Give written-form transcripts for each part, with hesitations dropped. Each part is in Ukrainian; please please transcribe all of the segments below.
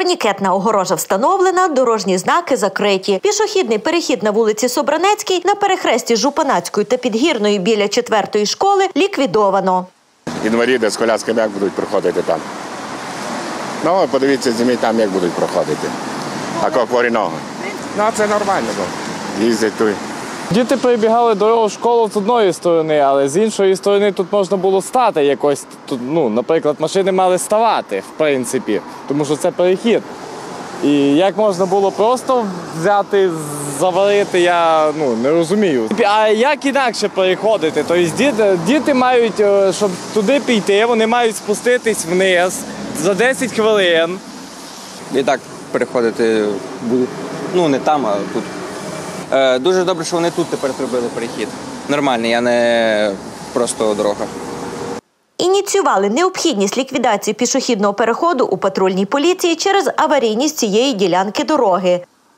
Турнікетна огорожа встановлена, дорожні знаки закриті. Пішохідний перехід на вулиці Собранецькій на перехресті Жупанацької та Підгірної біля 4-ї школи ліквідовано. Інваліди з колясками як будуть проходити там? Ну, подивіться, зніміть там, як будуть проходити. А як хворі ноги? Ну, це нормально, бо їздять тут. Діти перебігали дорогу в школу з одної сторони, але з іншої сторони тут можна було стати якось. Наприклад, машини мали ставати, в принципі, тому що це перехід. І як можна було просто взяти, завалити, я не розумію. А як інакше переходити? Тобто діти мають, щоб туди піти, вони мають спуститись вниз за 10 хвилин. І так переходити будуть, не там, а тут. Дуже добре, що вони тут тепер зробили перехід. Нормальний, а не просто дорога. Ініціювали необхідність ліквідації пішохідного переходу у патрульній поліції через аварійність цієї ділянки дороги.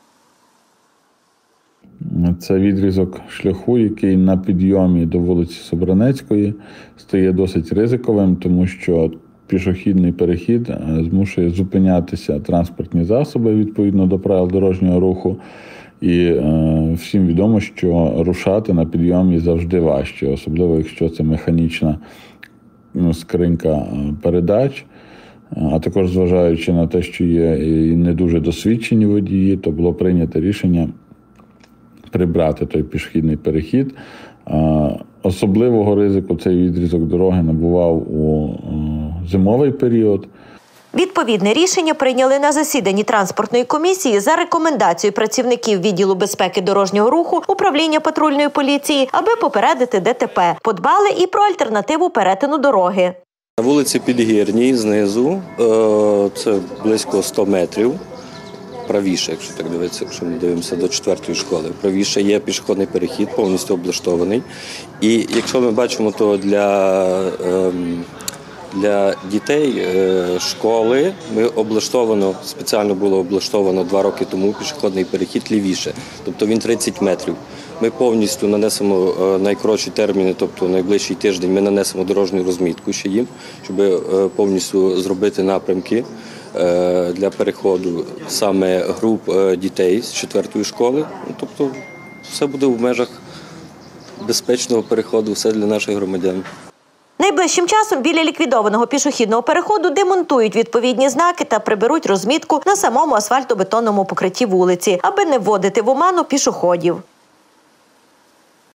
Це відрізок шляху, який на підйомі до вулиці Собранецької стає досить ризиковим, тому що пішохідний перехід змушує зупинятися транспортні засоби відповідно до правил дорожнього руху. І всім відомо, що рушати на підйомі завжди важче, особливо якщо це механічна скринька передач, а також зважаючи на те, що є і не дуже досвідчені водії, то було прийнято рішення прибрати той пішохідний перехід. Особливого ризику цей відрізок дороги набував у зимовий період. Відповідне рішення прийняли на засіданні транспортної комісії за рекомендацією працівників відділу безпеки дорожнього руху управління патрульної поліції, аби попередити ДТП. Подбали і про альтернативу перетину дороги. На вулиці Підгірній знизу, це близько 100 метрів, правіше, якщо так дивитися, якщо ми дивимося до 4-ї школи, правіше є пішохідний перехід, повністю облаштований. І якщо ми бачимо, то для дітей школи спеціально було облаштовано 2 роки тому пішохідний перехід лівіше, тобто він 30 метрів. Ми повністю нанесемо найкоротші терміни, тобто найближчий тиждень ми нанесемо дорожню розмітку ще їм, щоб повністю зробити напрямки для переходу саме груп дітей з 4-ї школи. Тобто все буде в межах безпечного переходу, все для наших громадян. Найближчим часом біля ліквідованого пішохідного переходу демонтують відповідні знаки та приберуть розмітку на самому асфальтобетонному покритті вулиці, аби не вводити в оману пішоходів.